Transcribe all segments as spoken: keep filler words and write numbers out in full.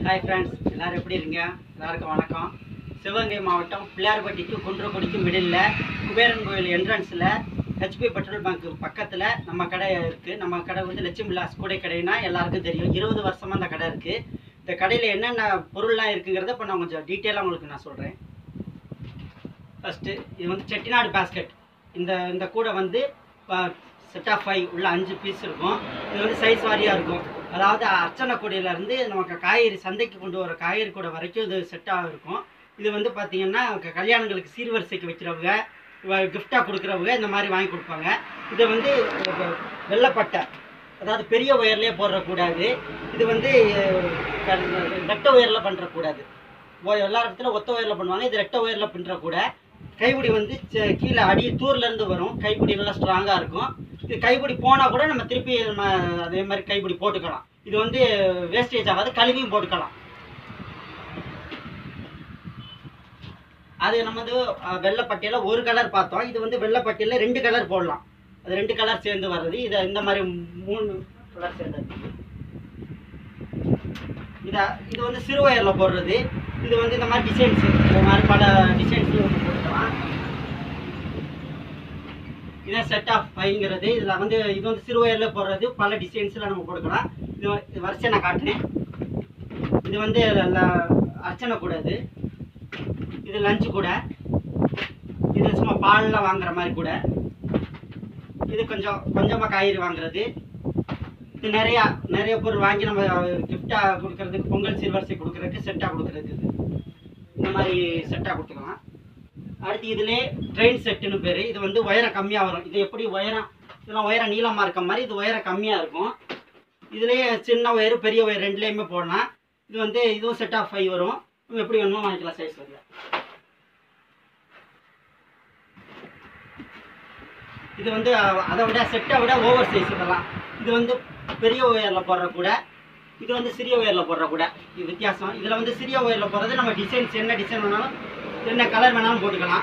Hi friends, எல்லோரும் எப்படி இருக்கீங்க? எல்லாருக்கும் வணக்கம். சிவகங்கை மாவட்டம் பிள்ளையார்பட்டிக்கு குன்றக்குடிக்கு மிடில் குபேரன் கோயில் என்ட்ரன்ஸில் ஹெச்பி பெட்ரோல் பங்க்கு பக்கத்தில் நம்ம கடை இருக்குது. நம்ம கடை வந்து லட்சுமி விலாஸ் கூடை கடைனா எல்லாருக்கும் தெரியும். இருபது வருஷமாக அந்த கடை இருக்குது. இந்த கடையில் என்னென்ன பொருள்லாம் இருக்குங்கிறத இப்போ நான் கொஞ்சம் டீட்டெயிலாக உங்களுக்கு நான் சொல்கிறேன். ஃபஸ்ட்டு இது வந்து செட்டிநாடு பேஸ்கெட். இந்த இந்த கூடை வந்து செட் ஆஃப் ஃபைவ் உள்ள அஞ்சு பீஸ் இருக்கும். இது வந்து சைஸ் வாரியாக இருக்கும். அதாவது அர்ச்சனை கூடையிலேருந்து நமக்கு காய்கறி சந்தைக்கு கொண்டு வர காய்கறி கூடை வரைக்கும் இது செட்டாக இருக்கும். இது வந்து பார்த்திங்கன்னா கல்யாணங்களுக்கு சீர்வரிசைக்கு வைக்கிறவங்க, கிஃப்டாக கொடுக்குறவங்க இந்த மாதிரி வாங்கி கொடுப்பாங்க. இதை வந்து வெள்ளைப்பட்டை, அதாவது பெரிய ஒயர்லேயே போடக்கூடாது. இது வந்து ரெட்டை ஒயரில் பண்ணுறக்கூடாது. எல்லா இடத்துல ஒத்த ஒயரில் பண்ணுவாங்க. இது ரெட்டை ஒயரில் பண்ணுறக்கூட. கைப்பிடி வந்து கீழே அடி தூர்லேருந்து வரும். கைப்பிடி நல்லா ஸ்ட்ராங்காக இருக்கும். இது கைப்பிடி போனால் கூட நம்ம திருப்பி நம்ம அதே மாதிரி கைப்பிடி போட்டுக்கலாம். இது வந்து வேஸ்டேஜ் ஆகாது, கழுவியும் போட்டுக்கலாம். அது நம்ம வந்து வெள்ளைப்பட்டியில் ஒரு கலர் பார்த்தோம். இது வந்து வெள்ளைப்பட்டியில் ரெண்டு கலர் போடலாம். அது ரெண்டு கலர் சேர்ந்து வர்றது. இதை இந்த மாதிரி மூணு கலர் சேர்ந்தது. இதை இது வந்து சிறு ஒயரில் போடுறது. இது வந்து இந்த மாதிரி டிசைன்ஸு, இந்த மாதிரி பல டிசைன்ஸில் வந்து போட்டுக்கலாம். இதான் செட் ஆஃப் ஃபைவ்ங்கிறது. இதில் வந்து இது வந்து சிறு ஒயரில் போடுறது. பல டிசைன்ஸில் நம்ம கொடுக்கலாம். இது வரிசை நான் காட்டுறேன். இது வந்து அர்ச்சனை கூடாது. இது லஞ்சு கூட. இது சும்மா பாலில் வாங்குற மாதிரி கூட. இது கொஞ்சம் கொஞ்சமாக காய்கறி வாங்குறது. இது நிறையா நிறைய பொருள் வாங்கி நம்ம கிஃப்டாக கொடுக்கறதுக்கு, பொங்கல் சீர்வரிசை கொடுக்குறதுக்கு செட்டாக கொடுக்குறதுக்கு இந்த மாதிரி செட்டாக கொடுத்துக்கலாம். அடுத்து இதிலே ட்ரெயின் செட்டுன்னு பேர். இது வந்து உயரம் கம்மியாக வரும். இது எப்படி உயரம், இதெல்லாம் உயரம் நீளமாக இருக்க மாதிரி இது உயரம் கம்மியாக இருக்கும். இதுலேயே சின்ன ஒயரு பெரிய ஒயர் ரெண்டுலேயுமே போடலாம். இது வந்து இதுவும் செட் ஆஃப் ஃபைவ் வரும். எப்படி வேணுமோ வாங்கிக்கலாம் சைஸ் வரல. இது வந்து அதை விட செட்டை விட ஓவர் சைஸ் இதெல்லாம். இது வந்து பெரிய ஒயரில் போடுற கூட, இது வந்து சிறிய ஒயரில் போடுற கூட. இது வித்தியாசம். இதில் வந்து சிறிய ஒயரில் போடுறது நம்ம டிசைன்ஸ் என்ன டிசைன் வேணாலும் என்ன கலர் வேணாலும் போட்டுக்கலாம்.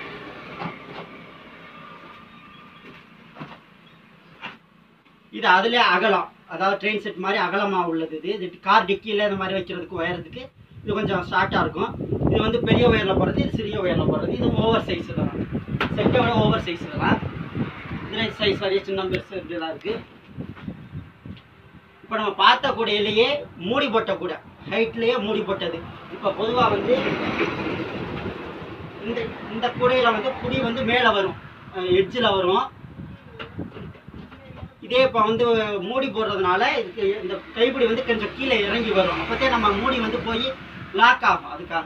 இது அதிலே அகலம், அதாவது ட்ரெயின் செட் மாதிரி அகலமாக உள்ளது. இது இது கார் டிக்கியில் இந்த மாதிரி வைக்கிறதுக்கு உயரத்துக்கு இது கொஞ்சம் ஷார்ட்டாக இருக்கும். இது வந்து பெரிய ஒயரில் போடுறது, இது சிறிய ஒயரில் போடுறது. இது ஓவர் சைஸ் இதெல்லாம். செட்டை விட ஓவர் சைஸ் இதெல்லாம். இதில் சைஸ் வரைய சின்ன பெருசு இப்படிலாம் இருக்குது. இப்போ நம்ம பார்த்த கூடையிலேயே மூடி போட்ட கூட, ஹைட்லேயே மூடி போட்டது. இப்போ பொதுவாக வந்து இந்த இந்த கூடையில் வந்து புடி வந்து மேலே வரும், எட்ஜில் வரும். இதே இப்போ வந்து மூடி போடுறதுனால இதுக்கு இந்த கைப்பிடி வந்து கொஞ்சம் கீழே இறங்கி வரும். அப்போதே நம்ம மூடி வந்து போய் லாக் ஆகும். அதுக்காக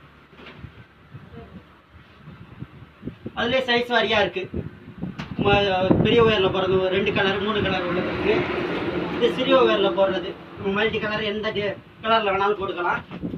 அதுலேயே சைஸ் வாரியாக இருக்குது. பெரிய ஒயரில் போடுறது ரெண்டு கலர் மூணு கலர் உள்ளது இருக்குது. இது சிறிய ஒயரில் போடுறது மல்டி கலர், எந்த கலரில் வேணாலும் போட்டுக்கலாம்.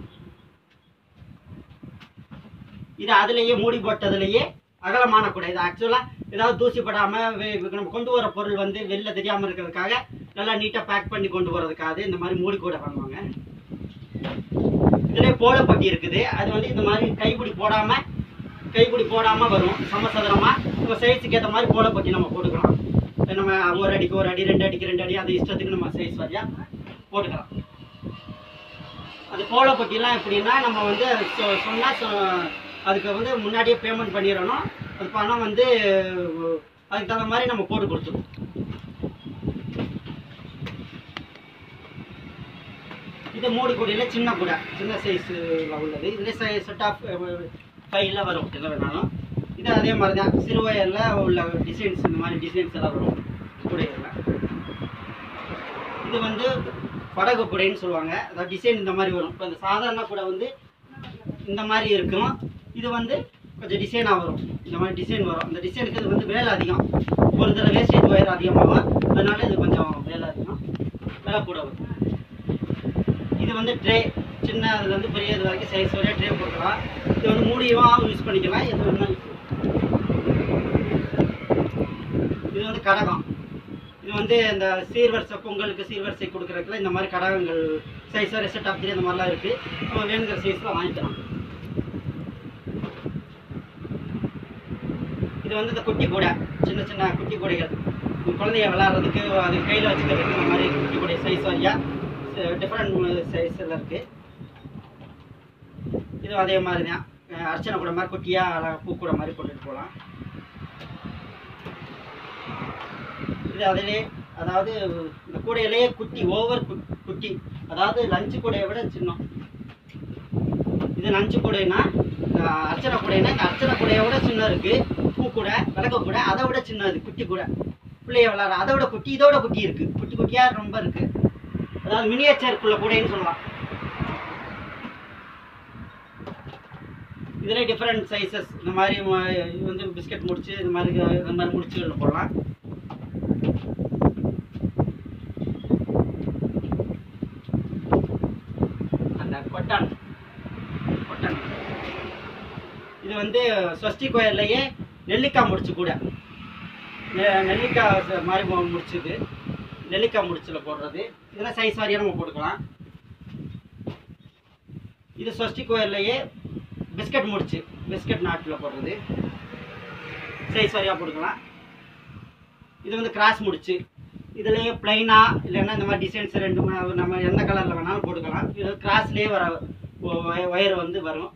இது அதுலேயே மூடி போட்டதுலேயே அகலமான கூட. இது ஆக்சுவலாக ஏதாவது தூசி படாமல் நம்ம கொண்டு வர பொருள் வந்து வெளில தெரியாமல் இருக்கிறதுக்காக நல்லா நீட்டாக பேக் பண்ணி கொண்டு போகிறதுக்காக இந்த மாதிரி மூடி கூட பண்ணுவாங்க. இதுலேயே போலப்பட்டி இருக்குது. அது வந்து இந்த மாதிரி கைப்பிடி போடாமல் கைப்பிடி போடாமல் வரும். சமசதுரமாக நம்ம சைஸுக்கு ஏற்ற மாதிரி போலப்பட்டி நம்ம போட்டுக்கலாம். நம்ம ஒரு அடிக்கு ஒரு அடி, ரெண்டு அடிக்கு ரெண்டு அடி, அது இஷ்டத்துக்கு நம்ம சைஸ் வரையாக போட்டுக்கலாம். அது போலப்பட்டிலாம் எப்படின்னா நம்ம வந்து சொன்னால் அதுக்கு வந்து முன்னாடியே பேமெண்ட் பண்ணிடணும். அது பணம் வந்து அதுக்கு தகுந்த மாதிரி நம்ம போட்டு கொடுத்துருவோம். இது மூடி கூடையில் சின்ன கூடை, சின்ன சைஸில் உள்ளது. இதில் செட் ஆஃப் ஃபைவ்ல வரும் எல்லாம் வேணாலும். இது அதே மாதிரி தான் சிறு ஒயரில் உள்ள டிசைன்ஸ், இந்த மாதிரி டிசைன்ஸ் எல்லாம் வரும் கூடையில். இது வந்து படகு கூடைன்னு சொல்லுவாங்க. அதாவது டிசைன் இந்த மாதிரி வரும். இப்போ இந்த சாதாரண கூடை வந்து இந்த மாதிரி இருக்கும். இது வந்து கொஞ்சம் டிசைனாக வரும். இந்த மாதிரி டிசைன் வரும். இந்த டிசைனுக்கு இது வந்து வேலை அதிகம். ஒரு தடவை வேஸ்டேஜ் ஒயர் அதிகமாகும். அதனால இது கொஞ்சம் வேலை அதிகம், வேலை கூட வரும். இது வந்து ட்ரே, சின்ன அதுலேருந்து பெரிய இது வரைக்கும் சைஸ் வரையா ட்ரே போட்டுக்கலாம். இது வந்து மூடியும் யூஸ் பண்ணிக்கலாம். இது வந்து இது வந்து கடகம். இது வந்து இந்த சீர்வரிசை, பொங்கலுக்கு சீர்வரிசை கொடுக்குறதுக்குள்ள இந்த மாதிரி கடகங்கள் சைஸ் வரை செட் ஆஃப் த்ரீ அந்த மாதிரிலாம் இருக்குது. நம்ம வேணுங்கிற சைஸில் வாங்கிக்கலாம். இது வந்து இந்த குட்டி கூடை, சின்ன சின்ன குட்டி கூடைகள் குழந்தைய விளையாடுறதுக்கு, அது கையில் வச்சுக்கிறதுக்கு இந்த மாதிரி குட்டி கூடை சைஸ் வரையா டிஃப்ரெண்ட் சைஸில் இருக்குது. இதுவும் அதே மாதிரி தான், அர்ச்சனை கூட மாதிரி குட்டியாக பூ கூட மாதிரி கொண்டுட்டு போகலாம். இது அதிலே அதாவது இந்த கூடையிலேயே குட்டி ஓவர் குட்டி, அதாவது லஞ்சு கூடையை விட சின்னம். இது லஞ்சு கூடைனா அர்ச்சனை கூடைனா இந்த அர்ச்சனை கூடையை விட சின்னம் இருக்குது. பூ கூட விளக்க கூட அதை விட சின்னது குட்டி கூட, பிள்ளைய விளாட்ற அதை விட குட்டி, இதோட குட்டி இருக்குது, குட்டி குட்டியாக ரொம்ப இருக்குது. அதாவது மினியேச்சருக்குள்ள கூடைன்னு சொல்லலாம். இதில் டிஃப்ரெண்ட் சைஸஸ் இந்த மாதிரி இது வந்து பிஸ்கட் முடிச்சு இந்த மாதிரி இந்த மாதிரி முடிச்சுகளில் போடலாம். அந்த கொட்டான் கொட்டான் இது வந்து ஸ்வஸ்தி கோயில்லையே நெல்லிக்காய் முடிச்சு கூட, நெல்லிக்காய் மாதிரி முடிச்சுது, நெல்லிக்காய் முடிச்சில் போடுறது. இதெல்லாம் சைஸ் வாரியாக நம்ம போட்டுக்கலாம். இது ஸ்வஸ்தி கோயில்லையே பிஸ்கட் முடிச்சு, பிஸ்கட் நாட்டில் போடுறது, சைஸ் வாரியாக போட்டுக்கலாம். இது வந்து கிராஸ் முடிச்சு, இதுலேயே பிளைனாக இல்லைன்னா இந்த மாதிரி டிசைன்ஸ் ரெண்டு நம்ம எந்த கலரில் வேணாலும் போட்டுக்கலாம். இது கிராஸ்லேயே வர ஒயர் வந்து வரும்.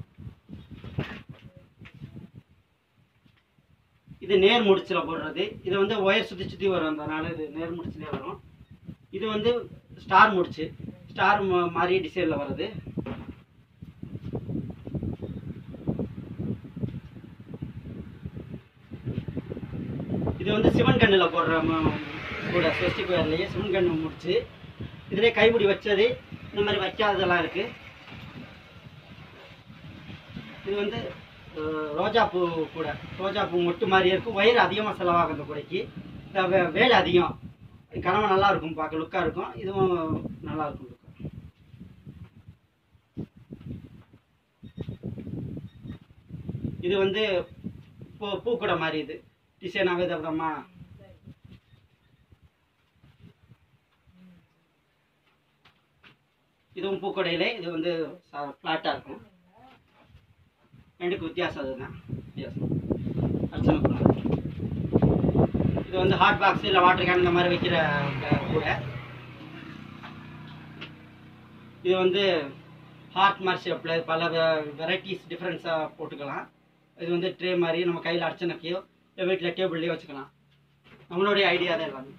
இது நேர் முடிச்சில் போடுறது, இது வந்து ஒயர் சுற்றி சுற்றி வரும், அதனால இது நேர் முடிச்சிலே வரும். இது வந்து ஸ்டார் முடிச்சு, ஸ்டார் மாதிரி டிசைனில் வருது. இது வந்து சிவன் கண்ணில் போடுற கூட, ஸ்வஸ்தி கோயில்லையே சிவன் கண்ணு முடிச்சு, இதிலே கைப்பிடி வச்சது இந்த மாதிரி வைக்காததெல்லாம் இருக்குது. இது வந்து ரோஜாப்பூ கூட, ரோஜாப்பூ மொட்டு மாதிரி இருக்கும். வயிறு அதிகமாக செலவாகும் அந்த கூடைக்கு, வே வேலை அதிகம். கனவு நல்லா இருக்கும், பார்க்க லுக்காக இருக்கும். இதுவும் நல்லா இருக்கும் லுக்காக. இது வந்து பூ பூக்கூடை மாதிரி, இது டிசைனாகவே தப்புறமா. இதுவும் பூக்கொடையிலே இது வந்து ஃப்ளாட்டாக இருக்கும். ரெண்டுக்கு வித்தியாசம் அதுதான் வித்தியாசம். அர்ச்சனை கூட இது வந்து ஹாட் பாக்ஸ் இல்லை வாட்டர் கேன் இந்த மாதிரி வைக்கிற கூட. இது வந்து ஹார்ட் மாதிரி ஷேப்பில் பல வெரைட்டிஸ் டிஃப்ரென்ஸாக போட்டுக்கலாம். இது வந்து ட்ரே மாதிரி நம்ம கையில் அர்ச்சனைக்கையோ இல்லை வீட்டில் டேபிள்லேயோ வச்சுக்கலாம். நம்மளுடைய ஐடியா தான் எல்லாமே.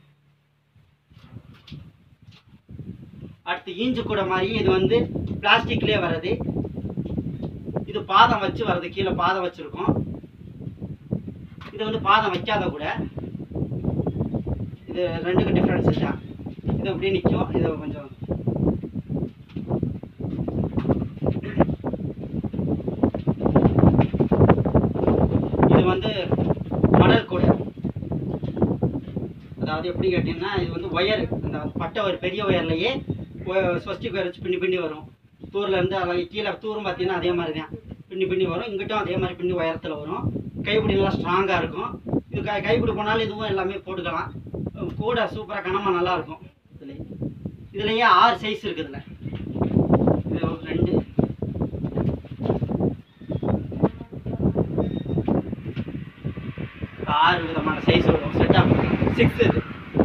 அடுத்து ஈஞ்சு கூட மாதிரி, இது வந்து பிளாஸ்டிக்லேயே வர்றது. இது பாதம் வச்சு வர்றது, கீழே பாதம் வச்சுருக்கோம். இது வந்து பாதம் வைக்காத கூட. இது ரெண்டுக்கும் டிஃப்ரென்ஸ் தான். இது அப்படியே நிற்கும், இது கொஞ்சம் இது வந்து மணல் கூட. அதாவது எப்படி கேட்டிங்கன்னா, இது வந்து ஒயர், அந்த பட்டை ஒரு பெரிய ஒயர்லையே ஸ்வஸ்தி கோயர் வச்சு பின்னி பின்னி வரும். தூர்லேருந்து அதை கீழே தூரும் பார்த்தீங்கன்னா அதே மாதிரி தான் பின்னி பின்னி வரும். இங்கிட்டும் அதே மாதிரி பின்னி உயரத்தில் வரும். கைப்பிடி நல்லா ஸ்ட்ராங்காக இருக்கும். இது கை கைப்பிடி போனாலும் இதுவும் எல்லாமே போட்டுக்கலாம். கூட சூப்பராக கனமாக நல்லாயிருக்கும். இதுலேயே இதுலேயே ஆறு சைஸ் இருக்குதுல்ல. இது ரெண்டு ஆறு விதமான சைஸ் வரும். Set of six. இது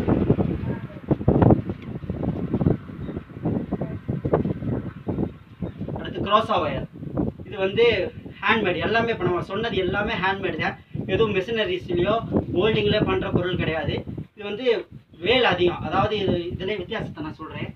க்ரோஸா ஒயர். இது வந்து ஹேண்ட்மேட். எல்லாமே இப்போ நம்ம சொன்னது எல்லாமே ஹேண்ட்மேட் தான். எதுவும் மிஷினரிஸ்லையோ மோல்டிங்லேயோ பண்ணுற பொருள் கிடையாது. இது வந்து வேல் அதிகம். அதாவது இது இதில் வித்தியாசத்தை நான் சொல்கிறேன்.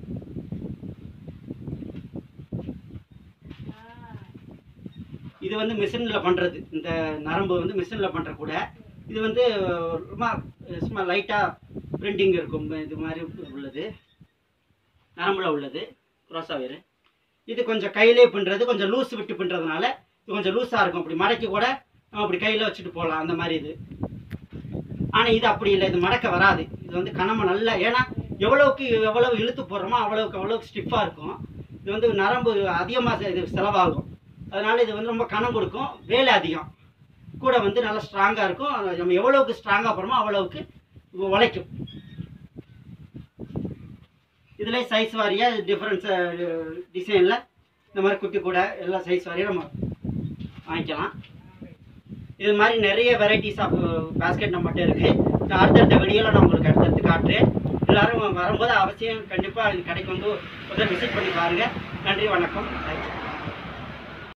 இது வந்து மிஷினில் பண்ணுறது. இந்த நரம்பு வந்து மிஷினில் பண்ணுற கூட. இது வந்து ரொம்ப சும்மா லைட்டாக பிரிண்டிங் இருக்கும். இது மாதிரி உள்ளது, நரம்பில் உள்ளது க்ரோஸா ஒயர். இது கொஞ்சம் கையிலே பின்னுறது, கொஞ்சம் லூஸ் விட்டு பின்னுறதுனால இது கொஞ்சம் லூஸாக இருக்கும். அப்படி மடக்கி கூட நம்ம அப்படி கையில் வச்சுட்டு போகலாம், அந்த மாதிரி இது. ஆனால் இது அப்படி இல்லை, இது மடக்க வராது. இது வந்து கனமா நல்லா, ஏன்னா எவ்வளவுக்கு எவ்வளவு இழுத்து போடுறோமோ அவ்வளவுக்கு அவ்வளவுக்கு ஸ்டிஃபாக இருக்கும். இது வந்து நரம்பு அதிகமாக இது செலவாகும். அதனால் இது வந்து ரொம்ப கனம் கொடுக்கும், வேலை அதிகம். கூட வந்து நல்லா ஸ்ட்ராங்காக இருக்கும். நம்ம எவ்வளவுக்கு ஸ்ட்ராங்காக போகிறோமோ அவ்வளவுக்கு உழைக்கும். இதில் சைஸ் வாரியாக டிஃப்ரென்ஸ் டிசைனில் இந்த மாதிரி குட்டி கூட எல்லா சைஸ் வாரியாக நம்ம வாங்கிக்கலாம். இது மாதிரி நிறைய வெரைட்டிஸ் ஆஃப் பேஸ்கெட் நம்மகிட்ட இருக்குது. அடுத்தடுத்த வீடியோவில் நான் உங்களுக்கு அடுத்தடுத்து காட்டுறேன். எல்லோரும் வரும்போது அவசியம் கண்டிப்பாக இது கடைக்கு வந்து ஒரு விசிட் பண்ணி பாருங்கள். நன்றி, வணக்கம், தேங்க்யூ.